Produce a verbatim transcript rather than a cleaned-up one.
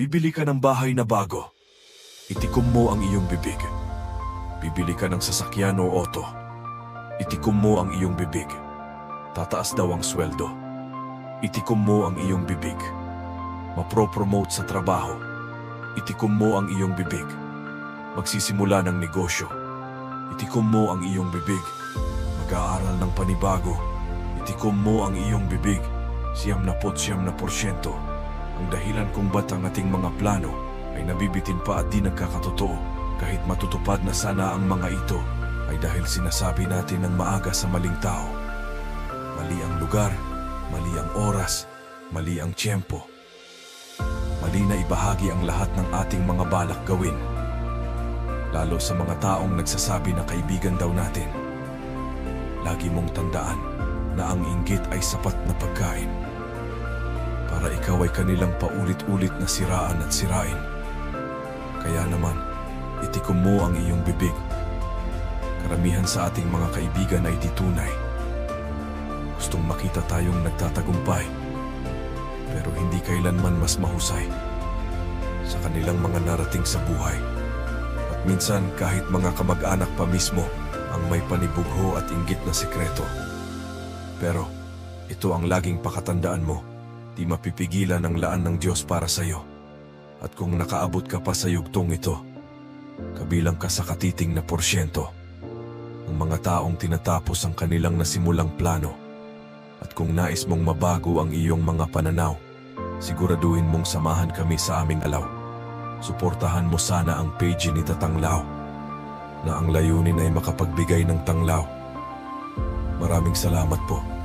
Bibili ka ng bahay na bago. Itikom mo ang iyong bibig. Bibili ka ng sasakyan o auto. Itikom mo ang iyong bibig. Tataas daw ang sweldo. Itikom mo ang iyong bibig. Mapro-promote sa trabaho. Itikom mo ang iyong bibig. Magsisimula ng negosyo. Itikom mo ang iyong bibig. Mag-aaral ng panibago. Itikom mo ang iyong bibig. Siyam na pot siyam na porsyento. Ang dahilan kung ba't ang ating mga plano ay nabibitin pa at di nagkakatotoo kahit matutupad na sana ang mga ito ay dahil sinasabi natin ng maaga sa maling tao. Mali ang lugar, mali ang oras, mali ang tiyempo. Mali na ibahagi ang lahat ng ating mga balak gawin. Lalo sa mga taong nagsasabi na kaibigan daw natin. Lagi mong tandaan na ang inggit ay sapat na pagkain para ikaw ay kanilang paulit-ulit na siraan at sirain. Kaya naman, itikom mo ang iyong bibig. Karamihan sa ating mga kaibigan ay di tunay. Gustong makita tayong nagtatagumpay, pero hindi kailanman mas mahusay sa kanilang mga narating sa buhay. At minsan kahit mga kamag-anak pa mismo ang may panibugho at inggit na sekreto. Pero ito ang laging pakatandaan mo. Di mapipigilan ang laan ng Diyos para sa iyo. At kung nakaabot ka pa sa yugtong ito, kabilang ka sa katiting na porsyento ng mga taong tinatapos ang kanilang nasimulang plano. At kung nais mong mabago ang iyong mga pananaw, siguraduhin mong samahan kami sa aming alaw. Suportahan mo sana ang page ni Tatang Lau na ang layunin ay makapagbigay ng tanglaw. Maraming salamat po.